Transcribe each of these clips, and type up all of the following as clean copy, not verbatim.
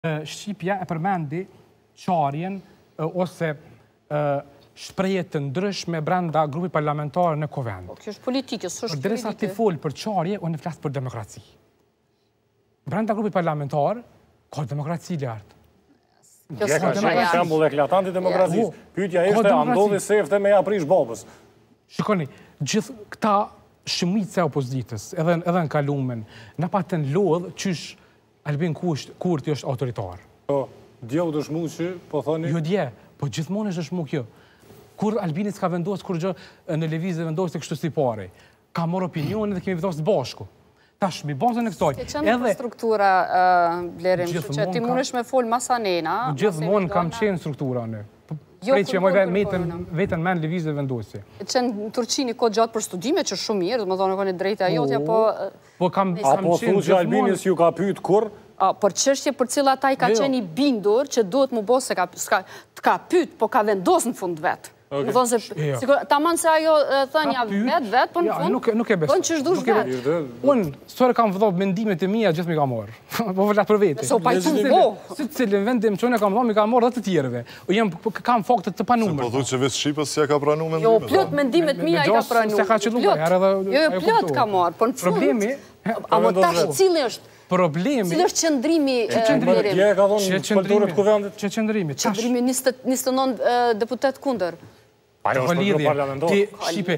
Shqipja e përmendi qarjen ose shprehje të ndryshme brenda grupit parlamentar në Kovend. Kjo është politike, s'është juridike. Derisa ti fol për qarje, unë flas për demokraci. Brenda grupit parlamentar ka demokraci lart. Kjo është shembull eklatant i demokracisë. Pyetja ishte a ndodhi se efte me ja prish babës. Shikoni, gjithë këta shumica e opozitës, edhe në kalumen, na patën lodh qysh Albin Kurti është autoritar. Po, djeu dëshmu që, po thoni... Jo dje, po gjithmonë është dëshmu kjo. Kur Albini s'ka vendosë, kur gjë në levizë vendosë të kështu si pare. Ka morë opinionin dhe kemi vendosë bashku. Tash, mi bazën e këtoj. Ke qenë për struktura, Blerim, që ti mundesh me folë masanena. Gjithmonë kam qenë struktura në. Prej që moj vetën men levizë dhe vendosje. Qenë në Turqini kohë gjatë për studime, që shumë mirë, dhe më thonë e drejta jotja, po... Apo thunë që Albinis ju ka pyet kur? Për çështje për cila ta i ka qenë i bindur, që duhet mu bosë se ka pyet, po ka vendos në fund vetë. Më thonë se, ta manë se ajo thënja vetë, po në fund, po në qështë dush vetë. Unë, sore kam vëdhë mendimet e mija, gjithë mi ka morë. Po vëllat për vete. Se u pajtu po. Si të cilin vendim që unë kam vëdhë, mi ka morë dhe të tjereve. Kam faktet të panumër. Se po thu që vetë Shqipës si ja ka pranu mendimet? Jo, plot mendimet mija i ka pranu. Jo, plot ka morë, po në fund, a më tash cili është Cili është qëndrimi Blerim? Dje ka thonë pëlturët kuvendit? Që qëndrimi? Qëndrimi 29 deputet kunder. Ajo është për parlamentar. Shqipe,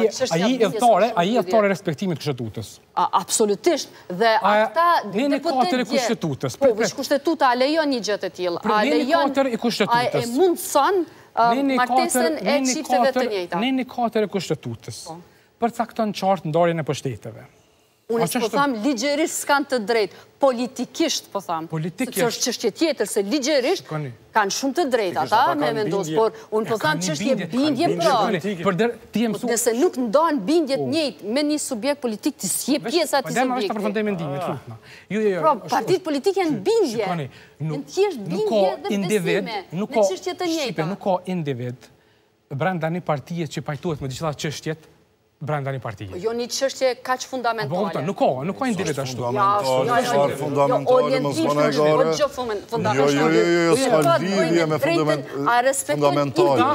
aji e thare respektimit kushtetutës. Absolutisht. Dhe ata deputet kushtetutës. Po, vish kushtetuta a lejon një gjët e tjilë. A lejon, a e mundëson martesën e qifteve të njëjta. Ne një 4 e kushtetutës. Përcakton qartë ndarjen e pushtetive. Unë po thamë, ligjerisht s'kanë të drejtë, politikisht po thamë, se që është qështje tjetër, se ligjerisht kanë shumë të drejtë, ata me vendosë, por unë po thamë qështje bindje pra. Nëse nuk ndonë bindjet njëjtë me një subjekt politik, të s'je pjesë ati subjekti. Pra, partit politike janë bindje, në tjesht bindje dhe besime, me qështje të njëjta. Nuk ka individ brenda një partijet që pajtohet me gjitha qështjet, brenda një partije. Jo një qështje kaq fundamentale. Nuk ka individ ashtu. Fundamentale, më zbana e gare. Jo, s'ka lidhje me fundamentale.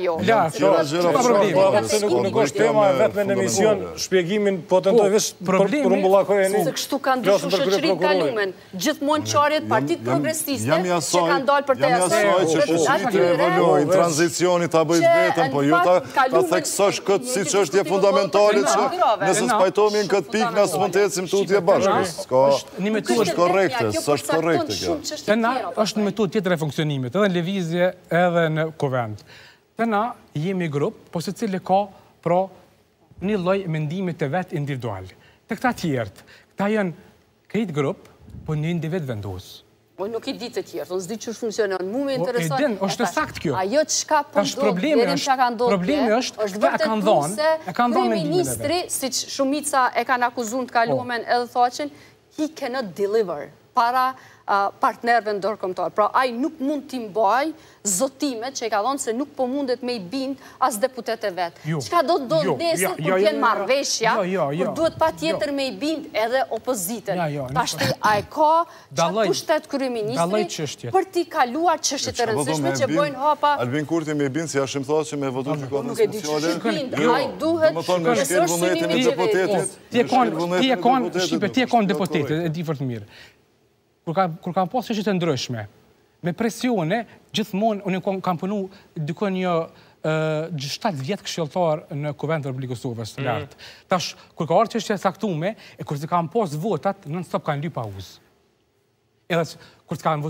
Nuk është tema e vetë me në emision, shpjegimin po të ndoj vesh për umbullakoj e një. Se kështu kanë dyshu shëqërit kalumen. Gjithmonë qarjet partit progresiste që kanë dalë për të jasë. Jam jasaj që shëqërit e evolojnë, tranzicioni ta bëjt vetën, po ju ta theksosh këtë si që është fundamentale që nëse s'pajtomi në këtë pikë nësë mund të ecim të utje bashkës. Është korekte, s'është korekte kjo. Tëna është një metodë tjetër e funksionimit, edhe në levizje, edhe në Kovend. Tëna jemi grup, po se cili ka pra një lloj mendimit të vetë individual. Të këta tjertë, këta janë këtë grup, po një individ vendosë. Unë nuk i di të tjertë, unë s'di që funksionon, mu me intereson. është sakt kjo. Ajo që ka pëndodhë, dherim që ka ndodhë, problemi është vërtetu se kryeministri, si që shumica e kanë akuzun të kalumen edhe thoqen, he cannot deliver para partnerve ndërkombëtar. Pra, ai nuk mund t'i mbaj zotimet që i ka thonë se nuk po mundet me i bind as deputet e vetë. Qka do të nesër kur t'jen marrveshja, kur duhet pa tjetër me i bind edhe opozitën. Pashti, a e ka që pushtet kryeministri për t'i kaluar qështje të rëndësishme që bojnë hapa... Albin Kurti me i bind, si ashim thotë që me votu që kodë në speciale... A i duhet... Me shkel vunetin e deputetit... Ti e konë deputetit, e di fort mirë. Kur kam pas qështje të ndryshme, me presione, gjithmonë, unë kam punu dykon një 7 vjetë këshilltar në Kuvend të Republikës Kosovës të lartë. Tash, kur ka arë qështje saktume, e kur se kam pas votat, non-stop kanë ly pauzë. Edhe kur se kam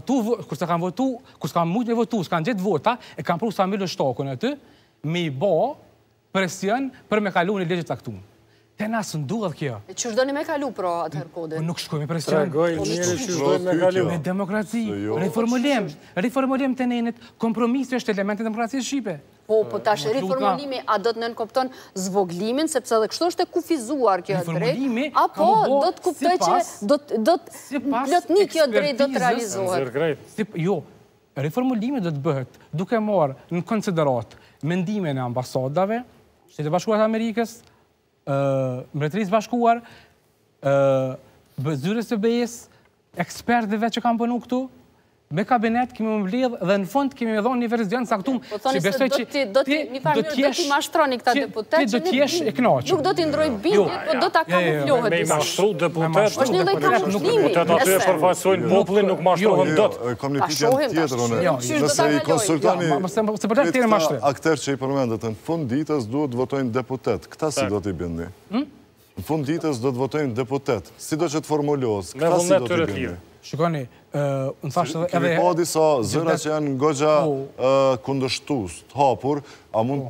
mujtë me votu, s'kan gjithë vota, e kam pru Samilo Shtakun aty, me i ba presion për me kalu një legjit saktume. Te nasë nduhet kjo. E që shdojnë me kalu pro atëherë kodin? Nuk shkoj me presion. Me demokraci, reformulim të nenit, kompromisi është element e demokracisë Shqipe. Po tash reformulimi a do të nënkopton zvoglimin, sepse edhe kështu është e kufizuar kjo drejt, apo do të kuptoj që do të plotni kjo drejt do të realizohet? Jo, reformulimi do të bëhet duke marrë në konsiderat mendime në ambasadave, Shtetet Bashkuara të Amerikës, Mbretërisë Bashkuar, zyrës të BE-s, ekspertëve që kanë punu këtu, me kabinet kemi më mbledh dhe në fund kemi me dhonë një verzion saktum. Po thoni se do t'i mashtroni këta deputet që do t'jesh e knaqur. Nuk do t'i ndroj bindje, po do t'a kamuflohet. Me i mashtru deputet, është një lloj kamuflimi. Deputet aty e përfaqësojnë popullin, nuk mashtrohen dot. Kom një pyetje tjetër unë. Nëse i konsultoni këta akter që i përmendet, në fund ditës duhet votojnë deputet. Këta si do t'i bindi? Në fund ditës do të votojnë deputet. Si do që të formulohet? Këta si do t'i bindi? Shikoni, në thashtë edhe... Kemi pa disa zëra që janë goxha kundështus, të hapur, a mund